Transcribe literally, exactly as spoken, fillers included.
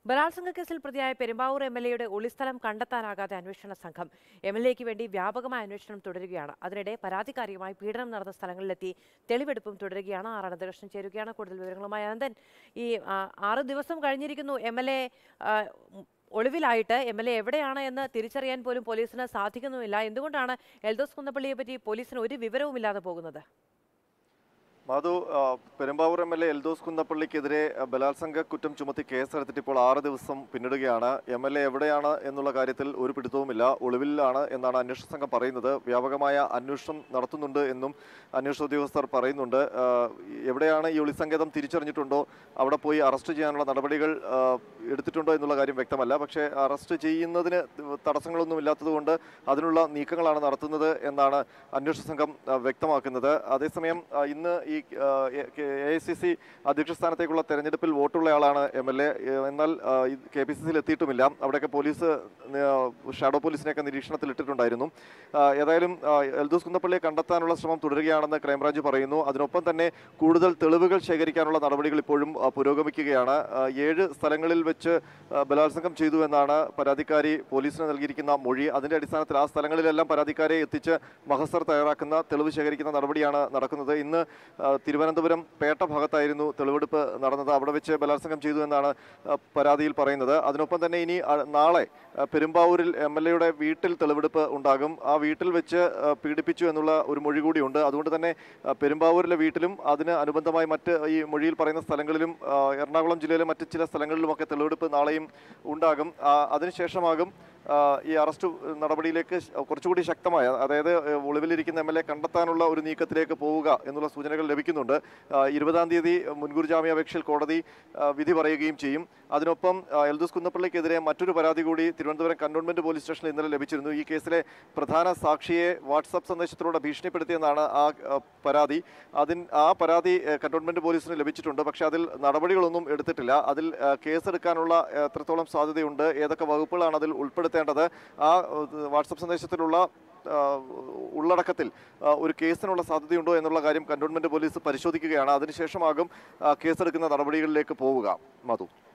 ബലാത്സംഗ കേസിൽ പ്രതിയായ പെരുമ്പാവൂർ എം എൽ എയുടെ ഒളിസ്ഥലം കണ്ടെത്താനാകാതെ അന്വേഷണ സംഘം എം എൽ എക്ക് വേണ്ടി വ്യാപകമായ അന്വേഷണം തുടരുകയാണ്. അതിനിടെ പരാതിക്കാരിയുമായി പീഡനം നടന്ന സ്ഥലങ്ങളിലെത്തി തെളിവെടുപ്പും തുടരുകയാണ്. ആർ അനന്തകൃഷ്ണൻ ചേരുകയാണ് കൂടുതൽ വിവരങ്ങളുമായി. അനന്തൻ, ഈ ആറ് ദിവസം കഴിഞ്ഞിരിക്കുന്നു എം എൽ എ ഒളിവിലായിട്ട്. എം എൽ എ എവിടെയാണ് എന്ന് തിരിച്ചറിയാൻ പോലും പോലീസിന് സാധിക്കുന്നുമില്ല. എന്തുകൊണ്ടാണ് എൽദോസ് കുന്നപ്പള്ളിയെ പറ്റി പോലീസിന് ഒരു വിവരവുമില്ലാതെ പോകുന്നത്? മാധു, Perumbavoor M L A Eldhose കുന്നപ്പള്ളിക്കെതിരെ ബലാത്സംഗ കുറ്റം ചുമത്തി കേസെടുത്തിട്ട് ഇപ്പോൾ ആറ് ദിവസം പിന്നിടുകയാണ്. എം എൽ എ എവിടെയാണ് എന്നുള്ള കാര്യത്തിൽ ഒരു പിടുത്തവുമില്ല, ഒളിവിലാണ് എന്നാണ് അന്വേഷണ സംഘം പറയുന്നത്. വ്യാപകമായ അന്വേഷണം നടത്തുന്നുണ്ട് എന്നും അന്വേഷണ ഉദ്യോഗസ്ഥർ പറയുന്നുണ്ട്. എവിടെയാണ് ഈ ഒളിസങ്കേതം തിരിച്ചറിഞ്ഞിട്ടുണ്ടോ, അവിടെ പോയി അറസ്റ്റ് ചെയ്യാനുള്ള നടപടികൾ എടുത്തിട്ടുണ്ടോ എന്നുള്ള കാര്യം വ്യക്തമല്ല. പക്ഷേ അറസ്റ്റ് ചെയ്യുന്നതിന് തടസ്സങ്ങളൊന്നും ഇല്ലാത്തതുകൊണ്ട് അതിനുള്ള നീക്കങ്ങളാണ് നടത്തുന്നത് എന്നാണ് അന്വേഷണ സംഘം വ്യക്തമാക്കുന്നത്. അതേസമയം ഇന്ന് ഈ എ ഐ സി സി അധ്യക്ഷ സ്ഥാനത്തേക്കുള്ള തെരഞ്ഞെടുപ്പിൽ വോട്ടുള്ളയാളാണ് എം എൽ എ. എന്നാൽ കെ പി സി സിയിൽ എത്തിയിട്ടുമില്ല. അവിടെയൊക്കെ പോലീസ് ഷാഡോ പോലീസിനെയൊക്കെ നിരീക്ഷണത്തിൽ ഇട്ടിട്ടുണ്ടായിരുന്നു. ഏതായാലും എൽദോസ് കുന്നപ്പള്ളിയെ കണ്ടെത്താനുള്ള ശ്രമം തുടരുകയാണെന്ന് ക്രൈംബ്രാഞ്ച് പറയുന്നു. അതിനൊപ്പം തന്നെ കൂടുതൽ തെളിവുകൾ ശേഖരിക്കാനുള്ള നടപടികൾ ഇപ്പോഴും പുരോഗമിക്കുകയാണ്. ഏഴ് സ്ഥലങ്ങളിൽ വെച്ച് ബലാത്സംഗം ചെയ്തു എന്നാണ് പരാതിക്കാരി പോലീസിന് നൽകിയിരിക്കുന്ന മൊഴി. അതിന്റെ അടിസ്ഥാനത്തിൽ ആ സ്ഥലങ്ങളിലെല്ലാം പരാതിക്കാരെ എത്തിച്ച് മഹസർ തയ്യാറാക്കുന്ന തെളിവ് ശേഖരിക്കുന്ന നടപടിയാണ് നടക്കുന്നത്. ഇന്ന് തിരുവനന്തപുരം പേട്ട ഭാഗത്തായിരുന്നു തെളിവെടുപ്പ് നടന്നത്. അവിടെ വെച്ച് ബലാത്സംഗം ചെയ്തു എന്നാണ് പരാതിയിൽ പറയുന്നത്. അതിനൊപ്പം തന്നെ ഇനി നാളെ പെരുമ്പാവൂരിൽ എം എൽ എയുടെ വീട്ടിൽ തെളിവെടുപ്പ് ഉണ്ടാകും. ആ വീട്ടിൽ വെച്ച് പീഡിപ്പിച്ചു എന്നുള്ള ഒരു മൊഴി കൂടിയുണ്ട്. അതുകൊണ്ട് തന്നെ പെരുമ്പാവൂരിലെ വീട്ടിലും അതിന് അനുബന്ധമായി മറ്റ് ഈ മൊഴിയിൽ പറയുന്ന സ്ഥലങ്ങളിലും എറണാകുളം ജില്ലയിലെ മറ്റ് ചില സ്ഥലങ്ങളിലുമൊക്കെ തെളിവെടുപ്പ് നാളെയും ഉണ്ടാകും. അതിനുശേഷമാകും ഈ അറസ്റ്റ് നടപടിയിലേക്ക് കുറച്ചുകൂടി ശക്തമായ, അതായത് ഒളിവിലിരിക്കുന്ന എം എൽ എ കണ്ടെത്താനുള്ള ഒരു നീക്കത്തിലേക്ക് പോവുക എന്നുള്ള സൂചനകൾ ലഭിക്കുന്നുണ്ട്. ഇരുപതാം തീയതി മുൻകൂർ ജാമ്യാപേക്ഷയിൽ കോടതി വിധി പറയുകയും ചെയ്യും. അതിനൊപ്പം എൽദോസ് കുന്നപ്പള്ളിക്കെതിരെ മറ്റൊരു പരാതി കൂടി തിരുവനന്തപുരം കന്റോൺമെന്റ് പോലീസ് സ്റ്റേഷനിൽ ഇന്നലെ ലഭിച്ചിരുന്നു. ഈ കേസിലെ പ്രധാന സാക്ഷിയെ വാട്സാപ്പ് സന്ദേശത്തിലൂടെ ഭീഷണിപ്പെടുത്തിയെന്നാണ് ആ പരാതി. അതിന് ആ പരാതി കന്റോൺമെന്റ് പോലീസിന് ലഭിച്ചിട്ടുണ്ട്. പക്ഷേ അതിൽ നടപടികളൊന്നും എടുത്തിട്ടില്ല. അതിൽ കേസെടുക്കാനുള്ള എത്രത്തോളം സാധ്യതയുണ്ട്, ഏതൊക്കെ വകുപ്പുകളാണ് അതിൽ ഉൾപ്പെടുത്തേണ്ടത്, ആ വാട്സാപ്പ് സന്ദേശത്തിലുള്ള ഉള്ളടക്കത്തിൽ ഒരു കേസിനുള്ള സാധ്യതയുണ്ടോ എന്നുള്ള കാര്യം കന്റോൺമെന്റ് പോലീസ് പരിശോധിക്കുകയാണ്. അതിനുശേഷമാകും കേസെടുക്കുന്ന നടപടികളിലേക്ക് പോവുക. മധു.